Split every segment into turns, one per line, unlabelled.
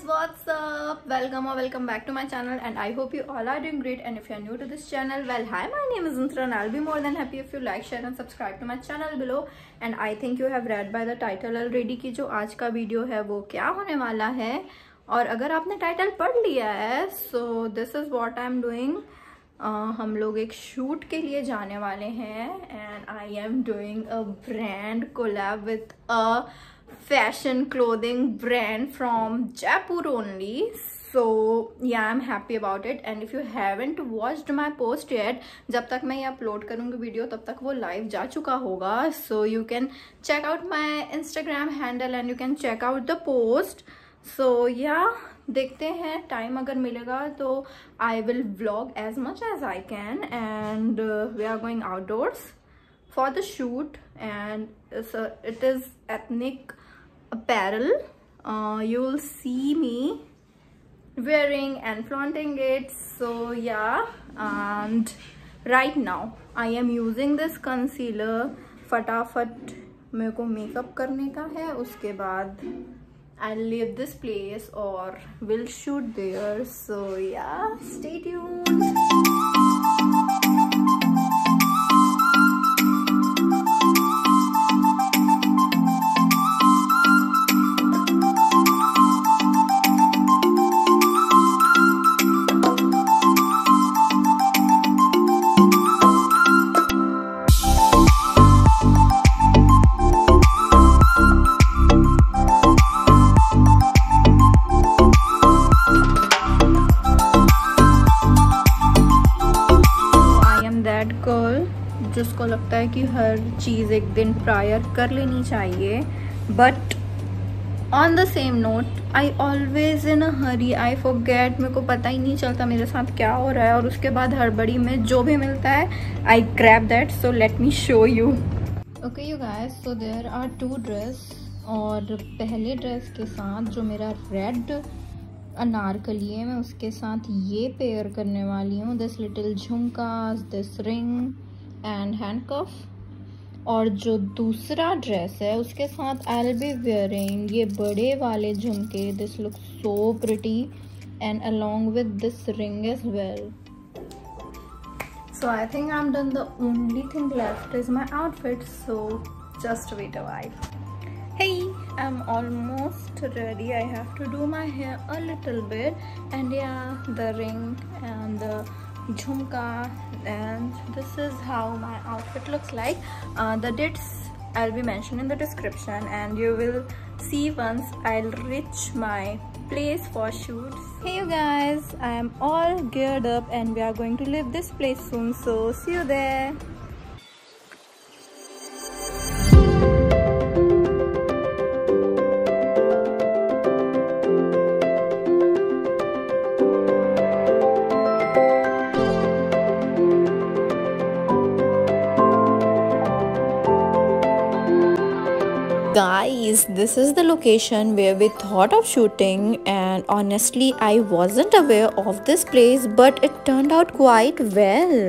what's up? Welcome or welcome back to my channel, and I hope you all are doing great. And if you are new to this channel, well, hi, my name is Nusra and I'll be more than happy if you like, share and subscribe to my channel below. And I think you have read by the title already कि जो आज का video है वो क्या होने वाला है. और अगर आपने टाइटल पढ़ लिया है, so this is what I'm doing. हम लोग एक शूट के लिए जाने वाले हैं and I am doing a brand collab with a fashion clothing brand from Jaipur only. So yeah, I'm happy about it. And if you haven't watched my post yet, जब तक मैं ये अपलोड करूँगी वीडियो तब तक वो live जा चुका होगा. So you can check out my Instagram handle and you can check out the post. So yeah, देखते हैं, टाइम अगर मिलेगा तो I will vlog as much as I can. And we are going outdoors for the shoot, and it is ethnic apparel. You will see me wearing and flaunting it. So yeah, and right now I am using this concealer. फटाफट मेरे को makeup करने का है, उसके बाद I'll leave this place or will shoot there. So yeah, stay tuned. जिसको लगता है कि हर चीज़ एक दिन प्रायर कर लेनी चाहिए, but on the same note I always in a hurry, I forget. मेरे को पता ही नहीं चलता मेरे साथ क्या हो रहा है, और उसके बाद हड़बड़ी में जो भी मिलता है I grab that. So let me show you. Okay you guys, so there are two dress, और पहले ड्रेस के साथ जो मेरा रेड अनारकली है, मैं उसके साथ ये पेयर करने वाली हूँ. This little jhumkas, this ring and handcuff. और जो दूसरा ड्रेस है उसके साथ आई विल बी वेयरिंग ये बड़े वाले झुमके. This look so pretty and along with this ring as well. So I think I am done. The only thing left is my outfit, so just wait a while. Hey, I'm almost ready. I have to do my hair a little bit, and yeah, the ring and the jhumka, and this is how my outfit looks like. The dates I'll be mentioning in the description, and you will see once I'll reach my place for shoots. Hey you guys, I am all geared up and we are going to leave this place soon, so see you there. Guys, this is the location where we thought of shooting, and honestly I wasn't aware of this place, but it turned out quite well.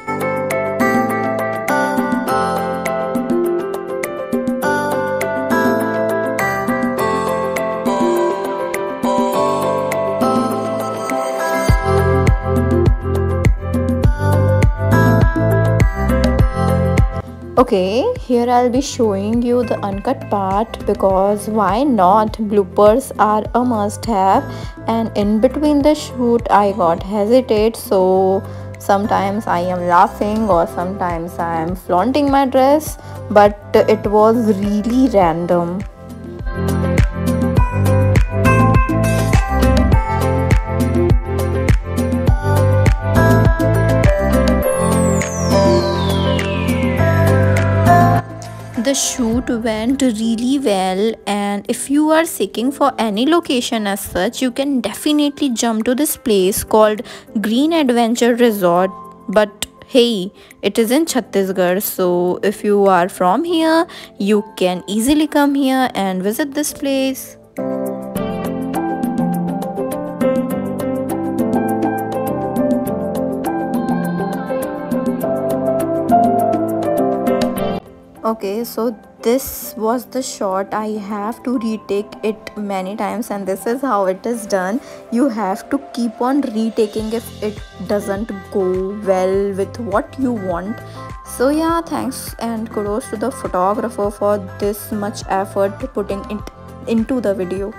Okay, here I'll be showing you the uncut part, because why not? Bloopers are a must have, and in between the shoot I got hesitate, so sometimes I am laughing or sometimes I am flaunting my dress, but it was really random. The shoot went really well, and if you are seeking for any location as such, you can definitely jump to this place called Green Adventure Resort. But hey, it is in Chhattisgarh, so if you are from here, you can easily come here and visit this place. Okay, so this was the shot. I have to retake it many times, and this is how it is done. You have to keep on retaking if it doesn't go well with what you want. So yeah, thanks and kudos to the photographer for this much effort putting it into the video.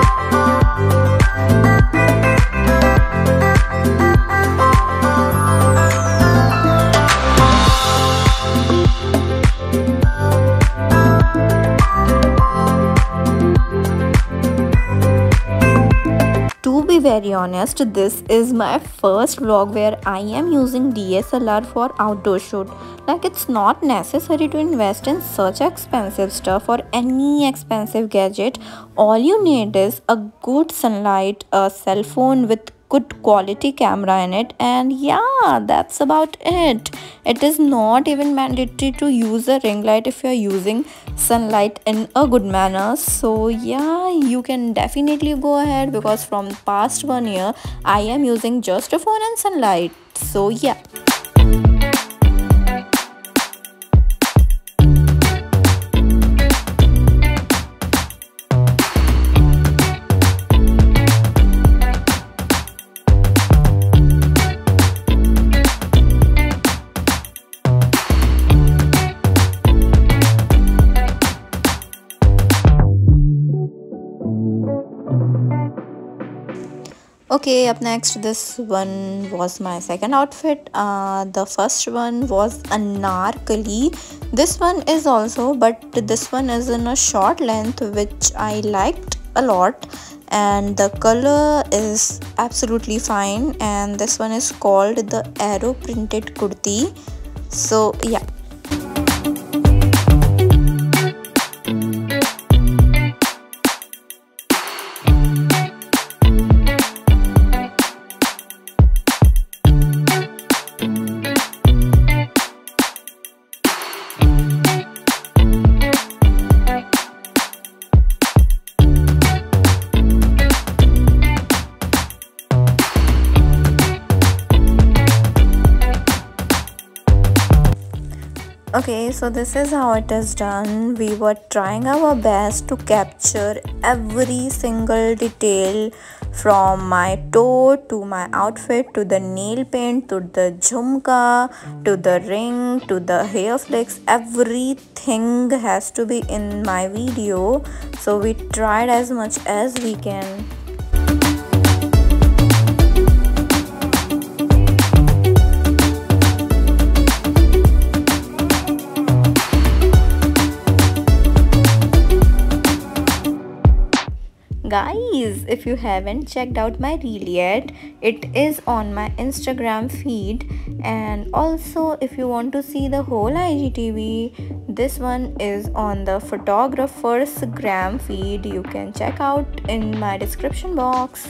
To be very honest, this is my first vlog where I am using DSLR for outdoor shoot. Like, it's not necessary to invest in such expensive stuff or any expensive gadget. All you need is a good sunlight, a cell phone with good quality camera in it, and yeah, that's about it. It is not even mandatory to use a ring light if you're using sunlight in a good manner. So yeah, you can definitely go ahead, because from past 1 year I am using just a phone and sunlight. So yeah. Okay, up next, this one was my second outfit. The first one was anarkali. This one is also, but this one is in a short length, which I liked a lot, and the color is absolutely fine. And this one is called the arrow printed kurti. So yeah. Okay, so this is how it is done. We were trying our best to capture every single detail, from my toe to my outfit to the nail paint to the jhumka to the ring to the hair flicks. Everything has to be in my video, so we tried as much as we can. Guys, if you haven't checked out my reel yet, it is on my Instagram feed, and also if you want to see the whole IGTV, this one is on the photographer's gram feed. You can check out in my description box.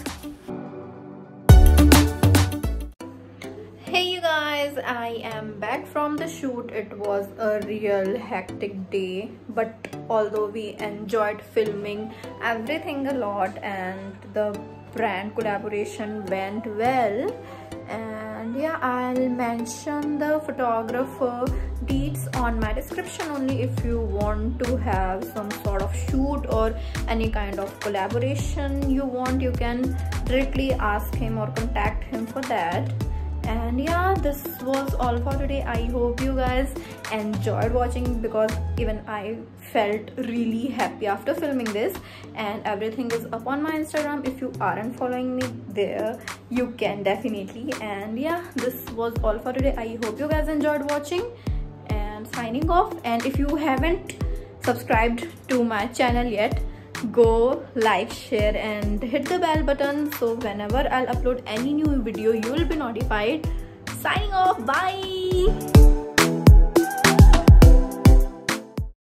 Hey you guys, I am back from the shoot. It was a real hectic day, but although we enjoyed filming everything a lot and the brand collaboration went well, and yeah, I'll mention the photographer deets on my description only. If you want to have some sort of shoot or any kind of collaboration you want, you can directly ask him or contact him for that. And yeah, this was all for today. I hope you guys enjoyed watching, because even I felt really happy after filming this. And everything is up on my Instagram. If you aren't following me there, you can definitely. And yeah, this was all for today. I hope you guys enjoyed watching, and signing off. And if you haven't subscribed to my channel yet, go like, share and hit the bell button, so whenever I'll upload any new video you will be notified. Signing off, bye.